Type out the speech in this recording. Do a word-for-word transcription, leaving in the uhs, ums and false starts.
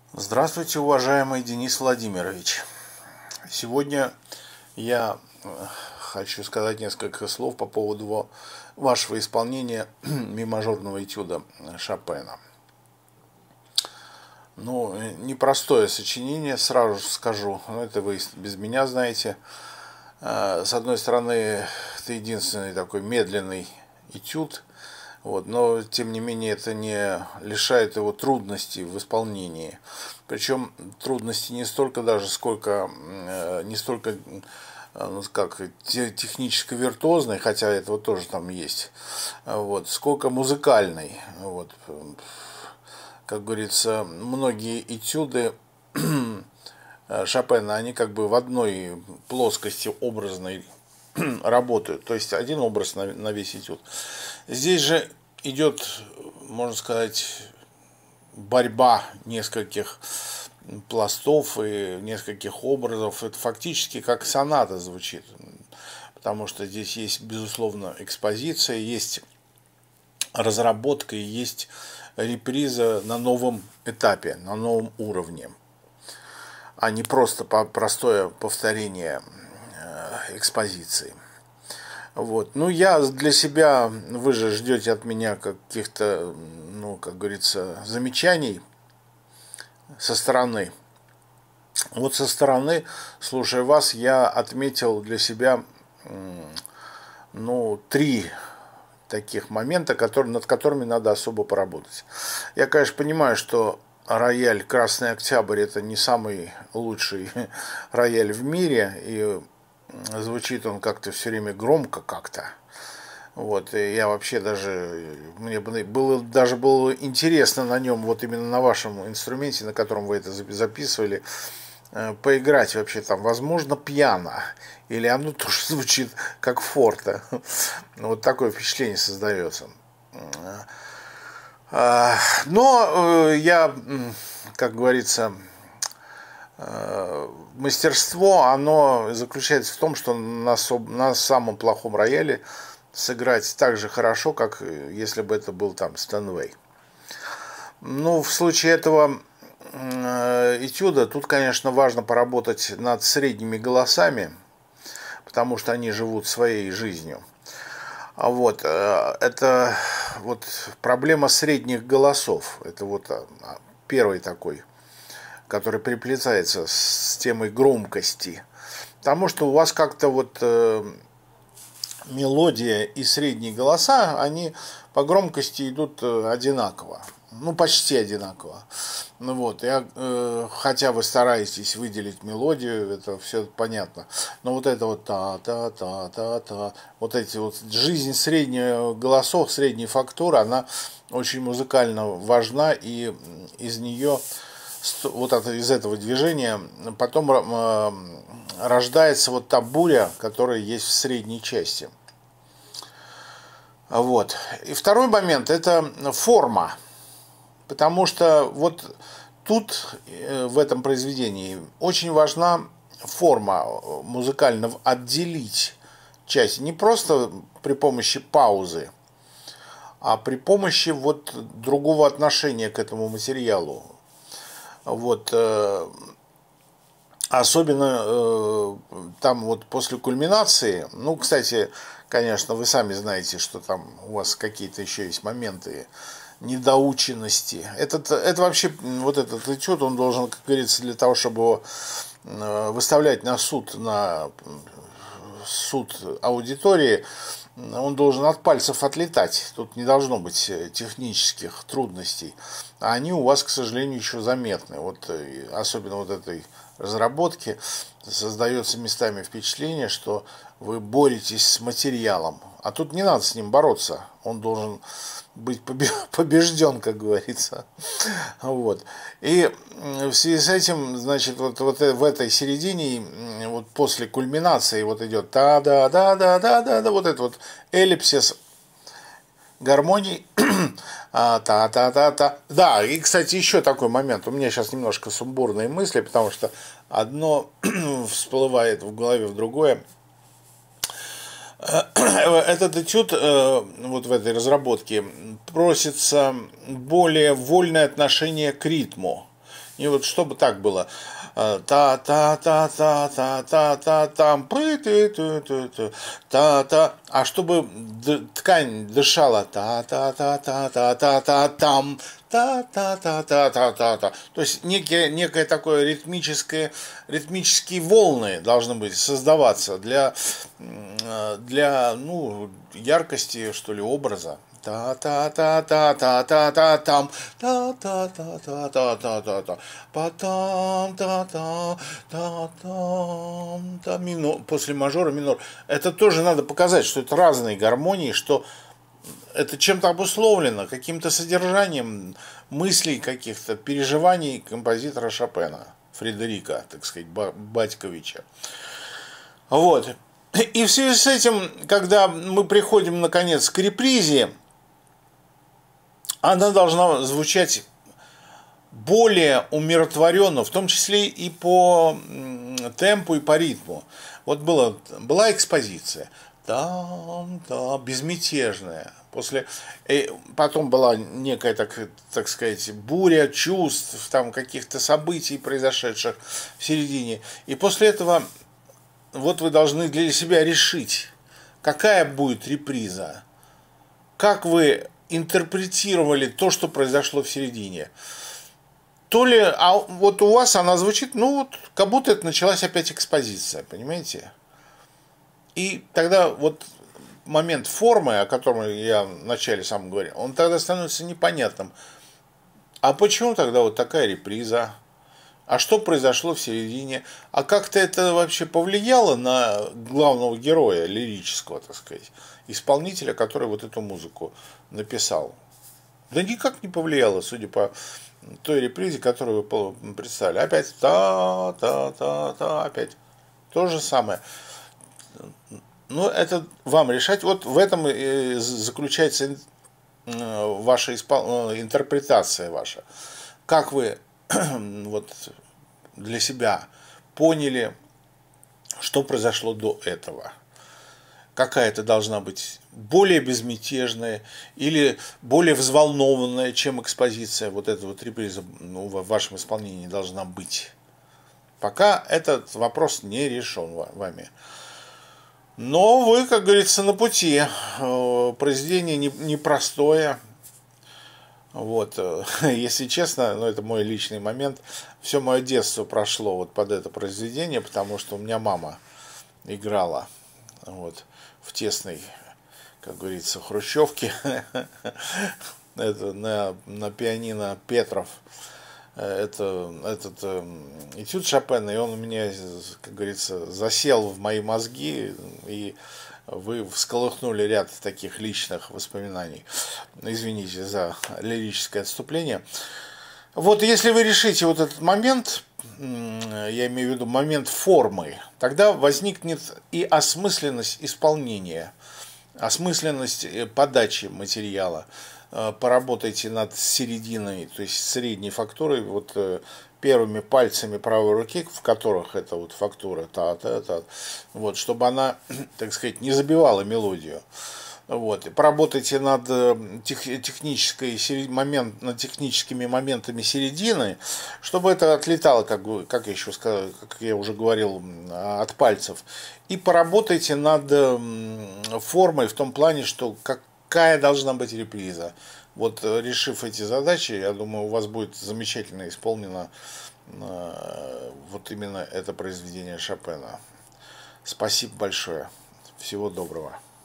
Здравствуйте, уважаемый Денис Владимирович. Сегодня я хочу сказать несколько слов по поводу вашего исполнения ми-мажорного этюда Шопена. Ну, непростое сочинение, сразу скажу, но это вы без меня знаете. С одной стороны, это единственный такой медленный этюд, вот, но тем не менее это не лишает его трудностей в исполнении. Причем трудности не столько даже, сколько не столько ну, как технически виртуозной, хотя этого тоже там есть, вот, сколько музыкальной. Вот. Как говорится, многие этюды Шопена, они как бы в одной плоскости образной работают. То есть один образ на, на весь этюд. Здесь же идет, можно сказать, борьба нескольких пластов и нескольких образов. Это фактически как соната звучит. Потому что здесь есть, безусловно, экспозиция, есть разработка и есть реприза на новом этапе, на новом уровне, а не просто простое повторение экспозиции. Вот. Ну, я для себя, вы же ждете от меня каких-то, ну, как говорится, замечаний со стороны. Вот со стороны, слушая вас, я отметил для себя, ну, три таких момента, которые, над которыми надо особо поработать. Я, конечно, понимаю, что рояль «Красный Октябрь» — это не самый лучший рояль в мире, и звучит он как-то все время громко как-то. Вот, и я вообще даже, мне было, даже было интересно на нем, вот именно на вашем инструменте, на котором вы это записывали, поиграть вообще там, возможно, пьяно, или оно тоже звучит как форте. Вот такое впечатление создается. Но я, как говорится, мастерство, оно заключается в том, что на, на самом плохом рояле сыграть так же хорошо, как если бы это был там Стэнвей. Ну, в случае этого этюда тут, конечно, важно поработать над средними голосами, потому что они живут своей жизнью. А вот это вот проблема средних голосов. Это вот первый такой, который переплетается с темой громкости. Потому что у вас как-то вот мелодия и средние голоса, они по громкости идут одинаково. Ну, почти одинаково. Ну вот, я, э, хотя вы стараетесь выделить мелодию, это все понятно. Но вот это вот та-та-та-та-та, вот эти вот, жизнь средних голосов, средней фактуры, она очень музыкально важна, и из нее, вот из этого движения, потом э, рождается вот та буря, которая есть в средней части. Вот. И второй момент – это форма. Потому что вот тут, в этом произведении, очень важна форма музыкально, отделить часть. Не просто при помощи паузы, а при помощи вот другого отношения к этому материалу. Вот. Особенно там вот после кульминации, ну, кстати, конечно, вы сами знаете, что там у вас какие-то еще есть моменты недоученности. Этот, это вообще, вот этот этюд, он должен, как говорится, для того, чтобы его выставлять на суд, на суд аудитории, он должен от пальцев отлетать. Тут не должно быть технических трудностей. А они у вас, к сожалению, еще заметны. Вот, особенно вот этой разработки создается местами впечатление, что вы боретесь с материалом. А тут не надо с ним бороться. Он должен быть побежден, как говорится. Вот. И в связи с этим, значит, вот, вот в этой середине, вот после кульминации, вот идет та-да-да-да-да-да, вот этот вот эллипсис гармоний, та-та-та-та. Да, и, кстати, еще такой момент. У меня сейчас немножко сумбурные мысли, потому что одно всплывает в голове в другое. Этот этюд вот в этой разработке просится более вольное отношение к ритму. И вот чтобы так было. Та-та-та-та-та-та-та-там, та-та. А чтобы ткань дышала та-та-та-та-та-та-там, та-та-та-та-та-та-та. То есть некие, некое такое ритмическое, ритмические волны должны быть создаваться для, для ну, яркости, что ли, образа. Та-та-та-та-та-та-та-там, та-та-та-та-та-та-та, потом та-та-та-та-там, та минор, после мажора минор. Это тоже надо показать, что это разные гармонии, что это чем-то обусловлено, каким-то содержанием мыслей, каких-то переживаний композитора Шопена, Фредерика, так сказать, Батьковича. Вот. И в связи с этим, когда мы приходим, наконец, к репризе, она должна звучать более умиротворенно, в том числе и по темпу, и по ритму. Вот было, была экспозиция, там, да, безмятежная. После, и потом была некая, так, так сказать, буря чувств, там, каких-то событий, произошедших в середине. И после этого вот вы должны для себя решить, какая будет реприза, как вы интерпретировали то, что произошло в середине. То ли, а вот у вас она звучит, ну вот, как будто это началась опять экспозиция, понимаете? И тогда вот момент формы, о котором я вначале сам говорил, он тогда становится непонятным. А почему тогда вот такая реприза? А что произошло в середине? А как-то это вообще повлияло на главного героя лирического, так сказать, исполнителя, который вот эту музыку написал? Да никак не повлияло, судя по той репризе, которую вы представили. Опять та-та-та-та, опять то же самое. Ну, это вам решать. Вот в этом и заключается ваша испол... интерпретация ваша. Как вы вот для себя поняли, что произошло до этого. Какая-то должна быть более безмятежная или более взволнованная, чем экспозиция. Вот эта вот реприза, ну, в вашем исполнении должна быть. Пока этот вопрос не решен вами. Но вы, как говорится, на пути. Произведение непростое. Вот, если честно, ну это мой личный момент, все мое детство прошло вот под это произведение, потому что у меня мама играла вот, в тесной, как говорится, хрущевке это, на, на пианино Петров. Это, этот этюд Шопена, и он у меня, как говорится, засел в мои мозги, и вы всколыхнули ряд таких личных воспоминаний. Извините за лирическое отступление. Вот если вы решите вот этот момент, я имею в виду момент формы, тогда возникнет и осмысленность исполнения, осмысленность подачи материала. Поработайте над серединой, то есть средней фактурой, вот первыми пальцами правой руки, в которых эта вот фактура, та-та-та, вот, чтобы она, так сказать, не забивала мелодию. Вот. И поработайте над, тех, технической, момент, над техническими моментами середины, чтобы это отлетало, как, как, я еще сказал, как я уже говорил, от пальцев. И поработайте над формой в том плане, что какая должна быть реприза. Вот, решив эти задачи, я думаю, у вас будет замечательно исполнено э, вот именно это произведение Шопена. Спасибо большое. Всего доброго.